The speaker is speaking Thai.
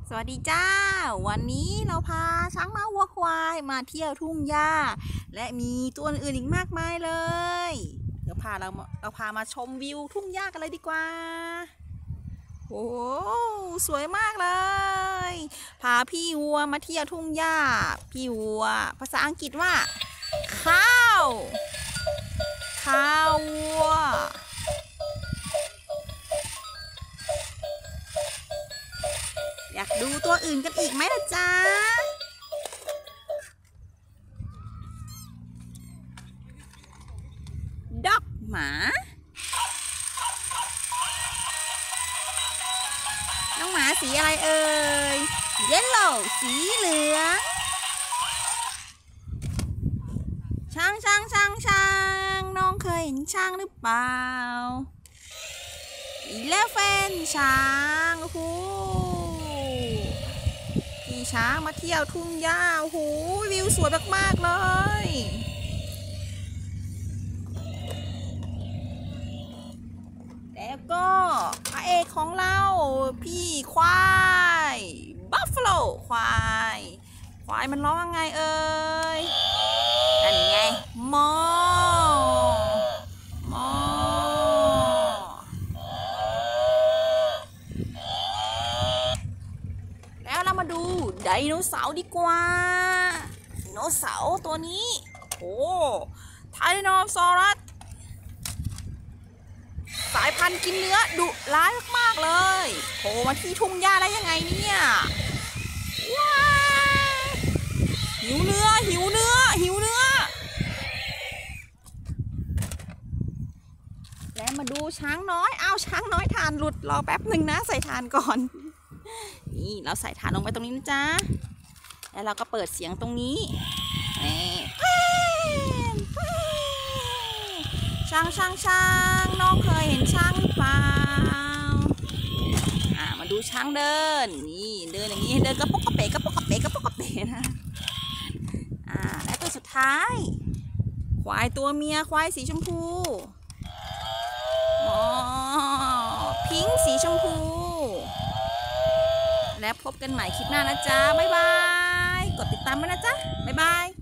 สวัสดีจ้าวันนี้เราพาช้างม้าวัวควายมาเที่ยวทุ่งหญ้าและมีตัวอื่นอีกมากมายเลยเดี๋ยวเราพามาชมวิวทุ่งหญ้ากันเลยดีกว่าโอ้สวยมากเลยพาพี่วัวมาเที่ยวทุ่งหญ้าพี่วัวภาษาอังกฤษว่าข้าววัวอยากดูตัวอื่นกันอีกไหมล่ะจ๊ะด็อกหมาน้องหมาสีอะไรเอ่ยเยลโล่สีเหลืองช้างน้องเคยเห็นช้างหรือเปล่า11ช้างโอ้โหขี่ช้างมาเที่ยวทุ่งหญ้าโอ้โหวิวสวยมากๆเลยแล้วก็พระเอกของเราพี่ควายบัฟฟาโลควายมันร้องยังไงเอ่ยนั่นไงมอแล้วเรามาดูไดโนเสาร์ดีกว่าไดโนเสาร์ตัวนี้โอ้ไทรโนซอรัสสายพันธุ์กินเนื้อดุร้ายมากๆเลยโผล่มาที่ทุ่งหญ้าได้ยังไงเนี่ยว้าหิวเนื้อแล้วมาดูช้างน้อยช้างน้อยถ่านหลุดรอแป๊บหนึ่งนะใส่ถ่านก่อนนี่เราใส่ถ่านลงไปตรงนี้นะจ๊ะแล้วเราก็เปิดเสียงตรงนี้ช้างน้องเคยเห็นช้างหรือเปล่ามาดูช้างเดินนี่เดินอย่างนี้เดินกระปกกระเปนะและตัวสุดท้ายควายตัวเมียควายสีชมพูพิงค์สีชมพูและพบกันใหม่คลิปหน้านะจ๊ะบ๊ายบายกดติดตามไว้นะจ๊ะบ๊ายบาย